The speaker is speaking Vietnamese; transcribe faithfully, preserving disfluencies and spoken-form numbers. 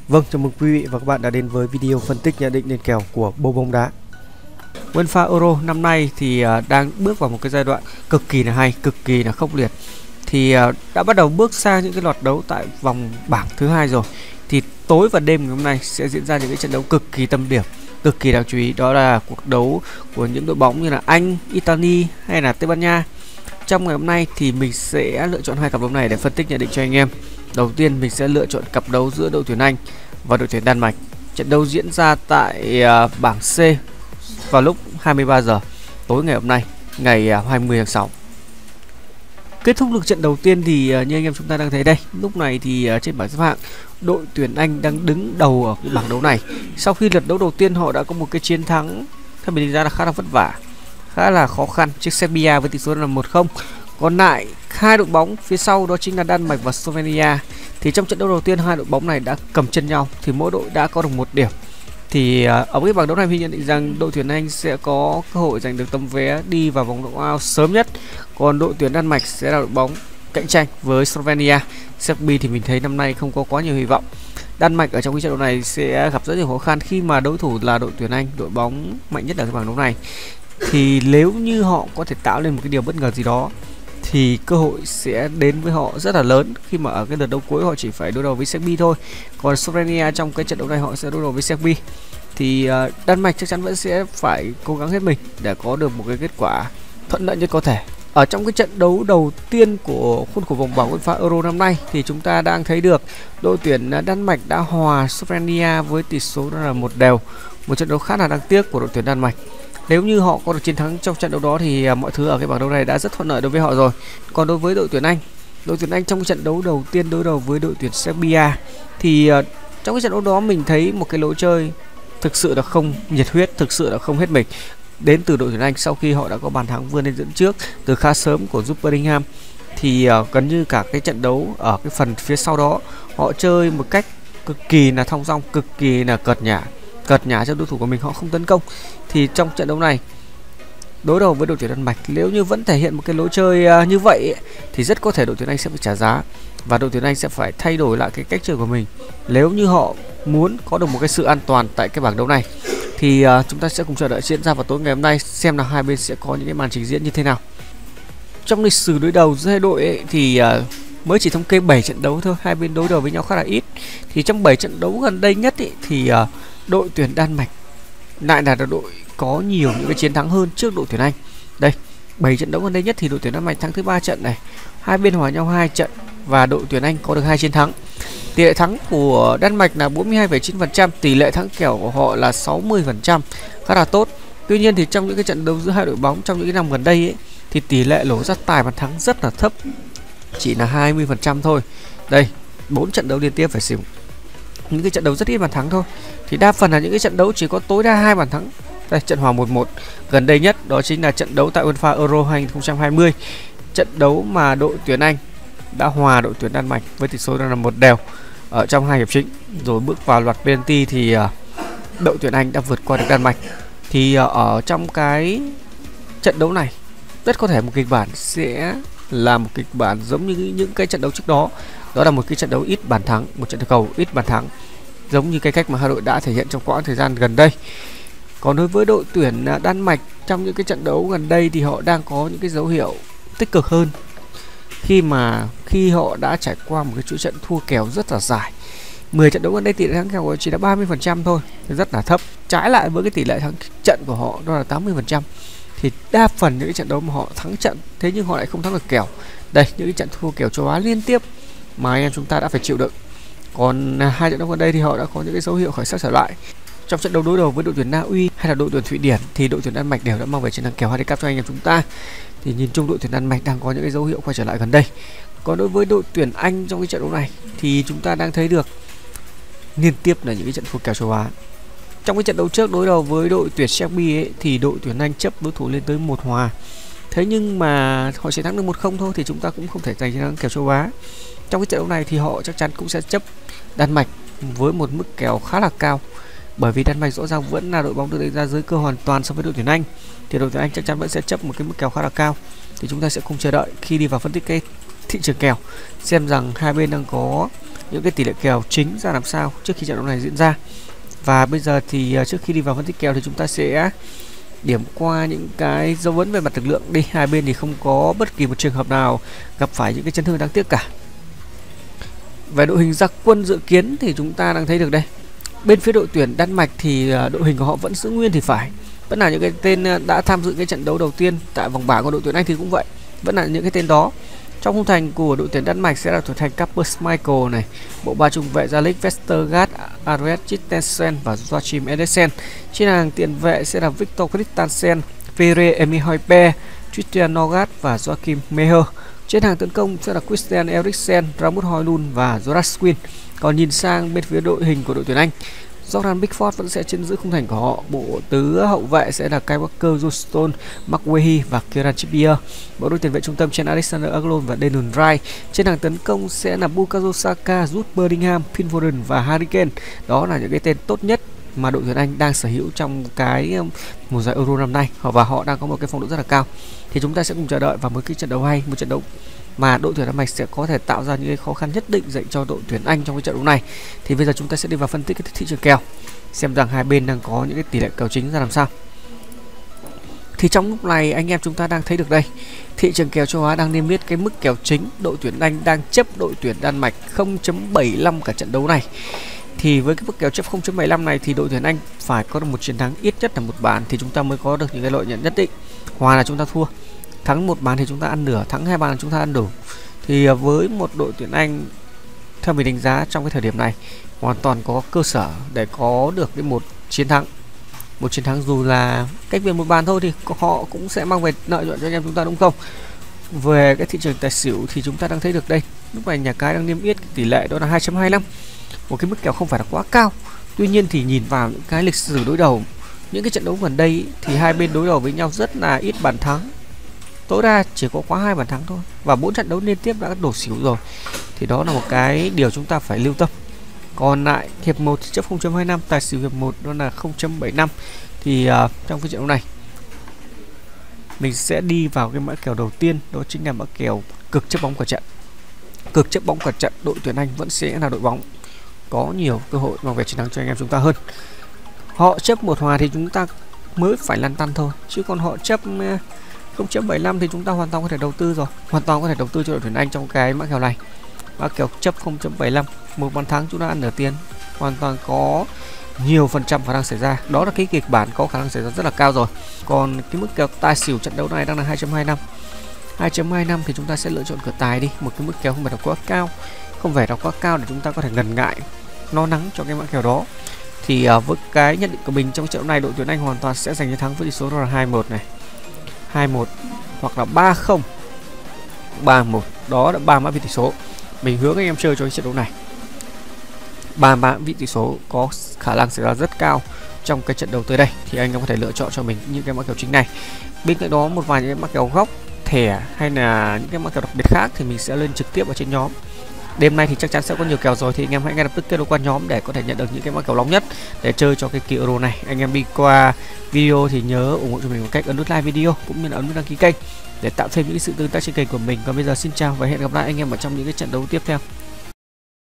Vâng, chào mừng quý vị và các bạn đã đến với video phân tích nhận định nền kèo của Bô Bóng Đá. UEFA Euro năm nay thì đang bước vào một cái giai đoạn cực kỳ là hay, cực kỳ là khốc liệt. Thì đã bắt đầu bước sang những cái loạt đấu tại vòng bảng thứ hai rồi. Thì tối và đêm ngày hôm nay sẽ diễn ra những cái trận đấu cực kỳ tâm điểm, cực kỳ đáng chú ý. Đó là cuộc đấu của những đội bóng như là Anh, Italy hay là Tây Ban Nha. Trong ngày hôm nay thì mình sẽ lựa chọn hai cặp đấu này để phân tích nhận định cho anh em. Đầu tiên mình sẽ lựa chọn cặp đấu giữa đội tuyển Anh và đội tuyển Đan Mạch. Trận đấu diễn ra tại uh, bảng C vào lúc hai mươi ba giờ tối ngày hôm nay, ngày uh, hai mươi tháng sáu. Kết thúc lượt trận đầu tiên thì uh, như anh em chúng ta đang thấy đây, lúc này thì uh, trên bảng xếp hạng đội tuyển Anh đang đứng đầu ở cái bảng đấu này. Sau khi lượt đấu đầu tiên họ đã có một cái chiến thắng theo mình đánh giá là khá là vất vả, khá là khó khăn trước Serbia với tỷ số là một không. Còn lại hai đội bóng phía sau đó chính là Đan Mạch và Slovenia. Thì trong trận đấu đầu tiên hai đội bóng này đã cầm chân nhau, thì mỗi đội đã có được một điểm. Thì uh, ở cái bảng đấu này mình nhận định rằng đội tuyển Anh sẽ có cơ hội giành được tấm vé đi vào vòng knock-out sớm nhất. Còn đội tuyển Đan Mạch sẽ là đội bóng cạnh tranh với Slovenia. Serbia thì mình thấy năm nay không có quá nhiều hy vọng. Đan Mạch ở trong cái trận đấu này sẽ gặp rất nhiều khó khăn khi mà đối thủ là đội tuyển Anh, đội bóng mạnh nhất ở cái bảng đấu này. Thì nếu như họ có thể tạo lên một cái điều bất ngờ gì đó thì cơ hội sẽ đến với họ rất là lớn, khi mà ở cái lượt đấu cuối họ chỉ phải đối đầu với Serbia thôi. Còn Slovenia trong cái trận đấu này họ sẽ đối đầu với Serbia. Thì uh, Đan Mạch chắc chắn vẫn sẽ phải cố gắng hết mình để có được một cái kết quả thuận lợi nhất có thể. Ở trong cái trận đấu đầu tiên của khuôn khổ vòng bảng UEFA Euro năm nay thì chúng ta đang thấy được đội tuyển Đan Mạch đã hòa Slovenia với tỷ số đó là một đều. Một trận đấu khá là đáng tiếc của đội tuyển Đan Mạch. Nếu như họ có được chiến thắng trong trận đấu đó thì mọi thứ ở cái bảng đấu này đã rất thuận lợi đối với họ rồi. Còn đối với đội tuyển Anh, đội tuyển Anh trong trận đấu đầu tiên đối đầu với đội tuyển Serbia thì uh, trong cái trận đấu đó mình thấy một cái lối chơi thực sự là không nhiệt huyết, thực sự là không hết mình đến từ đội tuyển Anh sau khi họ đã có bàn thắng vươn lên dẫn trước từ khá sớm của Jude Bellingham. Thì uh, gần như cả cái trận đấu ở cái phần phía sau đó họ chơi một cách cực kỳ là thong dong, cực kỳ là cợt nhả. Cợt nhả cho đối thủ của mình, họ không tấn công. Thì trong trận đấu này đối đầu với đội tuyển Đan Mạch, nếu như vẫn thể hiện một cái lối chơi uh, như vậy ấy, thì rất có thể đội tuyển Anh sẽ phải trả giá và đội tuyển Anh sẽ phải thay đổi lại cái cách chơi của mình nếu như họ muốn có được một cái sự an toàn tại cái bảng đấu này. Thì uh, chúng ta sẽ cùng chờ đợi diễn ra vào tối ngày hôm nay xem là hai bên sẽ có những cái màn trình diễn như thế nào. Trong lịch sử đối đầu giữa hai đội ấy, thì uh, mới chỉ thống kê bảy trận đấu thôi, hai bên đối đầu với nhau khá là ít. Thì trong bảy trận đấu gần đây nhất ấy, thì uh, đội tuyển Đan Mạch lại là đội có nhiều những cái chiến thắng hơn trước đội tuyển Anh. Đây, bảy trận đấu gần đây nhất thì đội tuyển Đan Mạch thắng thứ ba trận này, hai bên hòa nhau hai trận và đội tuyển Anh có được hai chiến thắng. Tỷ lệ thắng của Đan Mạch là bốn mươi hai phẩy chín phần trăm, tỷ lệ thắng kèo của họ là sáu mươi phần trăm, khá là tốt. Tuy nhiên thì trong những cái trận đấu giữa hai đội bóng trong những cái năm gần đây ấy, thì tỷ lệ lỗ ra tài bàn thắng rất là thấp, chỉ là hai mươi phần trăm thôi. Đây, bốn trận đấu liên tiếp phải xỉu những cái trận đấu rất ít bàn thắng thôi. Thì đa phần là những cái trận đấu chỉ có tối đa hai bàn thắng. Đây, trận hòa một một gần đây nhất đó chính là trận đấu tại UEFA Euro hai không hai không, trận đấu mà đội tuyển Anh đã hòa đội tuyển Đan Mạch với tỷ số là một đều ở trong hai hiệp chính. Rồi bước vào loạt penalty thì uh, đội tuyển Anh đã vượt qua được Đan Mạch. Thì uh, ở trong cái trận đấu này rất có thể một kịch bản sẽ là một kịch bản giống như những cái trận đấu trước đó. Đó là một cái trận đấu ít bàn thắng, một trận cầu ít bàn thắng, giống như cái cách mà hai đội đã thể hiện trong quãng thời gian gần đây. Còn đối với đội tuyển Đan Mạch, trong những cái trận đấu gần đây thì họ đang có những cái dấu hiệu tích cực hơn, khi mà khi họ đã trải qua một cái chuỗi trận thua kèo rất là dài. mười trận đấu gần đây tỷ lệ thắng kèo chỉ là ba mươi phần trăm thôi, rất là thấp. Trái lại với cái tỷ lệ thắng trận của họ đó là tám mươi phần trăm. Thì đa phần những cái trận đấu mà họ thắng trận, thế nhưng họ lại không thắng được kèo. Đây, những cái trận thua kèo châu Á liên tiếp mà anh em chúng ta đã phải chịu đựng. Còn hai trận đấu gần đây thì họ đã có những cái dấu hiệu khởi sắc trở lại. Trong trận đấu đối đầu với đội tuyển Na Uy hay là đội tuyển Thụy Điển thì đội tuyển Đan Mạch đều đã mang về chiến thắng kèo handicap cho anh em chúng ta. Thì nhìn chung đội tuyển Đan Mạch đang có những cái dấu hiệu quay trở lại gần đây. Còn đối với đội tuyển Anh trong cái trận đấu này thì chúng ta đang thấy được liên tiếp là những cái trận thua kèo châu Á. Trong cái trận đấu trước đối đầu với đội tuyển Serbia ấy, thì đội tuyển Anh chấp đối thủ lên tới một hòa. Thế nhưng mà họ chỉ thắng được một không thôi thì chúng ta cũng không thể giành chiến thắng kèo châu Á. Trong cái trận đấu này thì họ chắc chắn cũng sẽ chấp Đan Mạch với một mức kèo khá là cao, bởi vì Đan Mạch rõ ràng vẫn là đội bóng được đánh giá dưới cơ hoàn toàn so với đội tuyển Anh. Thì đội tuyển Anh chắc chắn vẫn sẽ chấp một cái mức kèo khá là cao. Thì chúng ta sẽ cùng chờ đợi khi đi vào phân tích cái thị trường kèo xem rằng hai bên đang có những cái tỷ lệ kèo chính ra làm sao trước khi trận đấu này diễn ra. Và bây giờ thì uh, trước khi đi vào phân tích kèo thì chúng ta sẽ điểm qua những cái dấu vấn về mặt lực lượng đi. Hai bên thì không có bất kỳ một trường hợp nào gặp phải những cái chấn thương đáng tiếc cả. Về đội hình ra quân dự kiến thì chúng ta đang thấy được đây. Bên phía đội tuyển Đan Mạch thì uh, đội hình của họ vẫn giữ nguyên thì phải. Vẫn là những cái tên uh, đã tham dự cái trận đấu đầu tiên tại vòng bảng của đội tuyển Anh thì cũng vậy. Vẫn là những cái tên đó. Trong khung thành của đội tuyển Đan Mạch sẽ là thủ thành Kasper Schmeichel này, bộ ba trung vệ Alex Vestergaard, Andreas Christensen và Joachim Andersen. Trên hàng tiền vệ sẽ là Victor Christensen, Pierre-Emile Højbjerg, Christian Nørgaard và Joachim Meyer. Trên hàng tấn công sẽ là Christian Eriksen, Rasmus Højlund và Jonas Quinn. Còn nhìn sang bên phía đội hình của đội tuyển Anh, Jordan Pickford vẫn sẽ trên giữ khung thành của họ. Bộ tứ hậu vệ sẽ là Kyle Walker, Johnston, McWahey và Kieran Trippier. Bộ đôi tiền vệ trung tâm trên Alexander Arnold và Declan Rice. Trên hàng tấn công sẽ là Bukayo Saka, Jude Bellingham, Phil Foden và Harry Kane. Đó là những cái tên tốt nhất mà đội tuyển Anh đang sở hữu trong cái mùa giải Euro năm nay, và họ đang có một cái phong độ rất là cao. Thì chúng ta sẽ cùng chờ đợi vào một cái trận đấu hay, một trận đấu mà đội tuyển Đan Mạch sẽ có thể tạo ra những cái khó khăn nhất định dành cho đội tuyển Anh trong cái trận đấu này. Thì bây giờ chúng ta sẽ đi vào phân tích cái thị trường kèo, xem rằng hai bên đang có những cái tỷ lệ kèo chính ra làm sao. Thì trong lúc này anh em chúng ta đang thấy được đây, thị trường kèo châu Á đang niêm yết cái mức kèo chính đội tuyển Anh đang chấp đội tuyển Đan Mạch không chấm bảy lăm cả trận đấu này. Thì với cái mức kèo chấp không chấm bảy lăm này thì đội tuyển Anh phải có được một chiến thắng ít nhất là một bàn thì chúng ta mới có được những cái lợi nhuận nhất định. Hòa là chúng ta thua, thắng một bàn thì chúng ta ăn nửa, thắng hai bàn là chúng ta ăn đủ. Thì với một đội tuyển Anh theo mình đánh giá trong cái thời điểm này hoàn toàn có cơ sở để có được cái một chiến thắng. Một chiến thắng dù là cách biệt một bàn thôi thì họ cũng sẽ mang về lợi nhuận cho anh em chúng ta, đúng không? Về cái thị trường tài xỉu thì chúng ta đang thấy được đây, lúc này nhà cái đang niêm yết tỷ lệ đó là hai chấm hai lăm, một cái mức kèo không phải là quá cao. Tuy nhiên thì nhìn vào những cái lịch sử đối đầu, những cái trận đấu gần đây thì hai bên đối đầu với nhau rất là ít bàn thắng, tối đa chỉ có quá hai bàn thắng thôi, và bốn trận đấu liên tiếp đã đổ xỉu rồi. Thì đó là một cái điều chúng ta phải lưu tâm. Còn lại hiệp một chấp không chấm hai năm, tài xỉu hiệp một đó là không chấm bảy năm. Thì uh, trong cái trận đấu này mình sẽ đi vào cái mã kèo đầu tiên, đó chính là mã kèo cực chấp bóng cả trận. Cực chấp bóng cả trận, đội tuyển Anh vẫn sẽ là đội bóng có nhiều cơ hội mang về chiến thắng cho anh em chúng ta hơn. Họ chấp một hòa thì chúng ta mới phải lăn tăn thôi, chứ còn họ chấp không chấm bảy lăm thì chúng ta hoàn toàn có thể đầu tư rồi, hoàn toàn có thể đầu tư cho đội tuyển Anh trong cái mã kèo này. Mã kèo chấp không chấm bảy lăm, một bàn thắng chúng ta ăn nửa tiền, hoàn toàn có nhiều phần trăm khả năng xảy ra. Đó là cái kịch bản có khả năng xảy ra rất là cao rồi. Còn cái mức kèo tài xỉu trận đấu này đang là hai chấm hai năm. hai chấm hai năm thì chúng ta sẽ lựa chọn cửa tài đi, một cái mức kèo không phải là quá cao, không phải là quá cao để chúng ta có thể ngần ngại lo lắng cho cái mã kèo đó. Thì uh, với cái nhận định của mình trong trận đấu này, đội tuyển Anh hoàn toàn sẽ giành chiến thắng với tỷ số đó là hai một này, hai một hoặc là ba không, ba một. Đó là ba mã vị tỷ số mình hướng anh em chơi cho cái trận đấu này. Ba mã vị tỷ số có khả năng xảy ra rất cao trong cái trận đấu tới đây, thì anh em có thể lựa chọn cho mình những cái mã kèo chính này. Bên cạnh đó một vài những cái mã kèo góc, thẻ hay là những cái mã kèo đặc biệt khác thì mình sẽ lên trực tiếp ở trên nhóm. Đêm nay thì chắc chắn sẽ có nhiều kèo rồi, thì anh em hãy ngay lập tức kết nối qua nhóm để có thể nhận được những cái mã kèo nóng nhất để chơi cho cái kỳ Euro này. Anh em đi qua video thì nhớ ủng hộ cho mình bằng cách ấn nút like video cũng như là ấn nút đăng ký kênh để tạo thêm những sự tương tác trên kênh của mình. Còn bây giờ xin chào và hẹn gặp lại anh em ở trong những cái trận đấu tiếp theo.